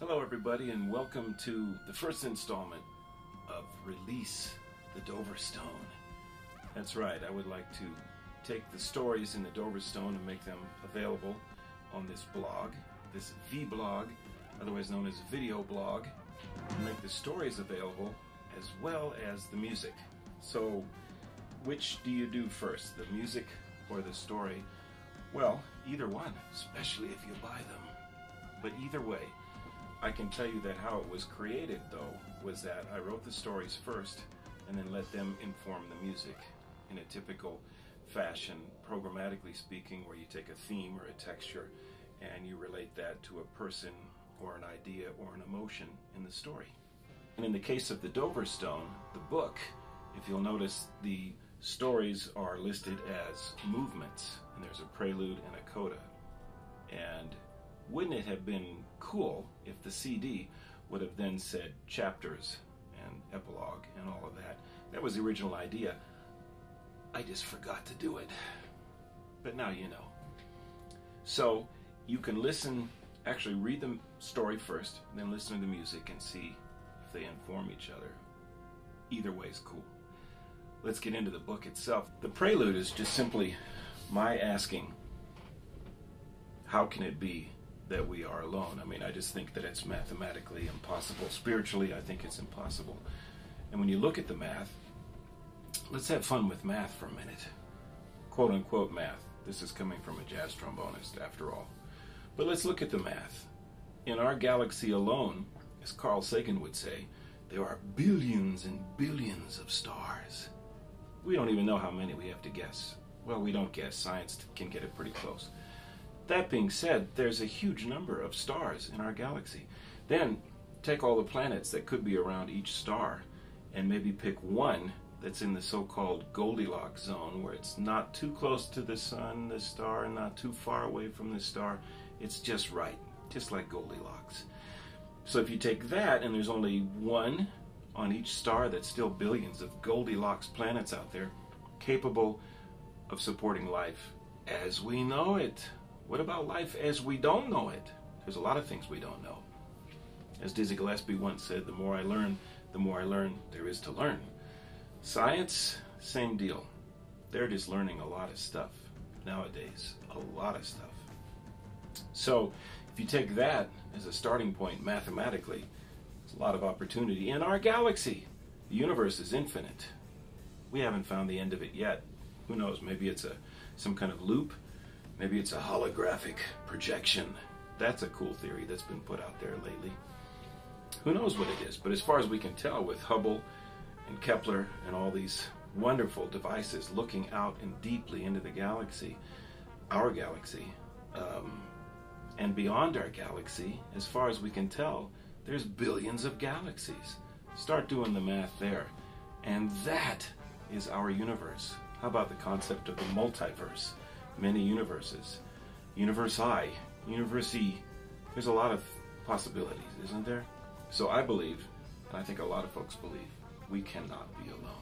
Hello everybody, and welcome to the first installment of Release the Dover Stone. That's right, I would like to take the stories in the Dover Stone and make them available on this blog, this V-blog, otherwise known as video blog, and make the stories available as well as the music. So, which do you do first, the music or the story? Well, either one, especially if you buy them. But either way, I can tell you that how it was created, though, was that I wrote the stories first and then let them inform the music in a typical fashion, programmatically speaking, where you take a theme or a texture and you relate that to a person or an idea or an emotion in the story. And in the case of the Dover Stone, the book, if you'll notice, the stories are listed as movements, and there's a prelude and a coda. And wouldn't it have been cool if the CD would have then said chapters and epilogue and all of that? That was the original idea. I just forgot to do it. But now you know. So you can listen, actually read the story first, then listen to the music and see if they inform each other. Either way is cool. Let's get into the book itself. The prelude is just simply my asking, how can it be that we are alone? I mean, I just think that it's mathematically impossible. Spiritually, I think it's impossible. And when you look at the math, let's have fun with math for a minute. Quote unquote math. This is coming from a jazz trombonist, after all. But let's look at the math. In our galaxy alone, as Carl Sagan would say, there are billions and billions of stars. We don't even know how many. We have to guess. Well, we don't guess. Science can get it pretty close. That being said, there's a huge number of stars in our galaxy. Then take all the planets that could be around each star and maybe pick one that's in the so-called Goldilocks zone, where it's not too close to the sun, the star, and not too far away from the star. It's just right, just like Goldilocks. So if you take that, and there's only one on each star, that's still billions of Goldilocks planets out there capable of supporting life as we know it. What about life as we don't know it? There's a lot of things we don't know. As Dizzy Gillespie once said, the more I learn there is to learn. Science, same deal. They're just learning a lot of stuff nowadays, a lot of stuff. So if you take that as a starting point mathematically, there's a lot of opportunity in our galaxy. The universe is infinite. We haven't found the end of it yet. Who knows, maybe it's some kind of loop. Maybe it's a holographic projection. That's a cool theory that's been put out there lately. Who knows what it is? But as far as we can tell, with Hubble and Kepler and all these wonderful devices looking out and deeply into the galaxy, our galaxy, and beyond our galaxy, as far as we can tell, there's billions of galaxies. Start doing the math there. And that is our universe. How about the concept of the multiverse? Many universes. Universe I, Universe E. There's a lot of possibilities, isn't there? So I believe, and I think a lot of folks believe, we cannot be alone.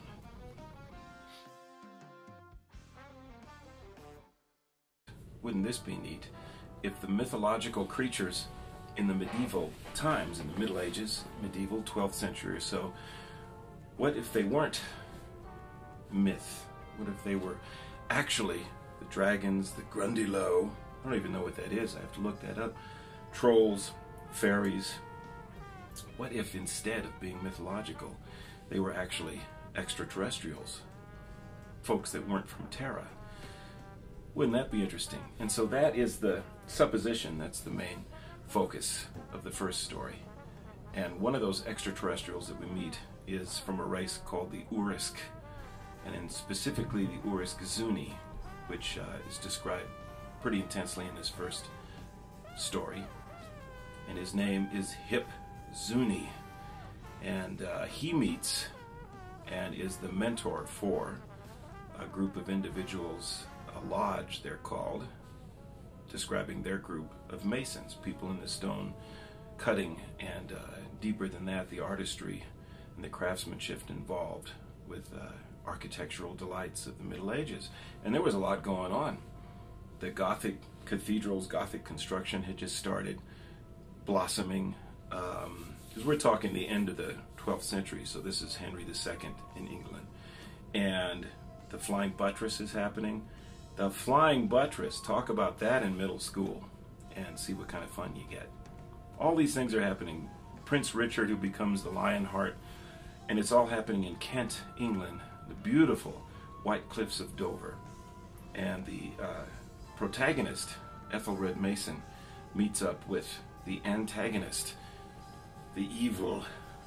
Wouldn't this be neat if the mythological creatures in the medieval times, in the Middle Ages, medieval 12th century or so, what if they weren't myth? What if they were actually the dragons, the Grundylow, I don't even know what that is, I have to look that up, trolls, fairies? What if instead of being mythological, they were actually extraterrestrials, folks that weren't from Terra? Wouldn't that be interesting? And so that is the supposition, that's the main focus of the first story. And one of those extraterrestrials that we meet is from a race called the Urisk, and then specifically the Urisk Zuni, which is described pretty intensely in this first story. And his name is Hip Zuni. And he meets and is the mentor for a group of individuals, a lodge they're called, describing their group of masons, people in the stone cutting, and deeper than that, the artistry and the craftsmanship involved with architectural delights of the Middle Ages. And there was a lot going on. The Gothic cathedrals, Gothic construction had just started blossoming because we're talking the end of the 12th century, so this is Henry II in England. And the flying buttress is happening. The flying buttress, talk about that in middle school and see what kind of fun you get. All these things are happening. Prince Richard, who becomes the Lionheart, and it's all happening in Kent, England, the beautiful White Cliffs of Dover. And the protagonist, Ethelred Mason, meets up with the antagonist, the evil,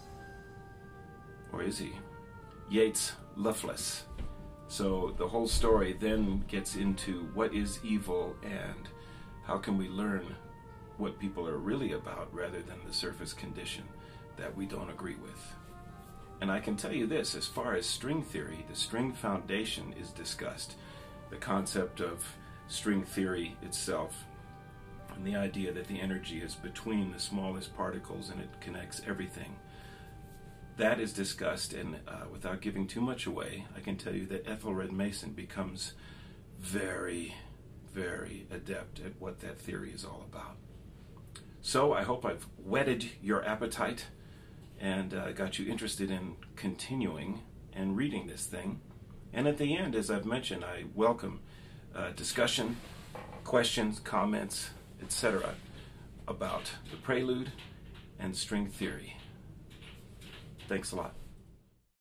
or is he? Yeats Lovelace. So the whole story then gets into what is evil and how can we learn what people are really about rather than the surface condition that we don't agree with. And I can tell you this, as far as string theory, the string foundation is discussed. The concept of string theory itself and the idea that the energy is between the smallest particles and it connects everything. That is discussed, and without giving too much away, I can tell you that Ethelred Mason becomes very, very adept at what that theory is all about. So I hope I've whetted your appetite and got you interested in continuing and reading this thing. And at the end, as I've mentioned, I welcome discussion, questions, comments, etc. about the prelude and string theory. Thanks a lot.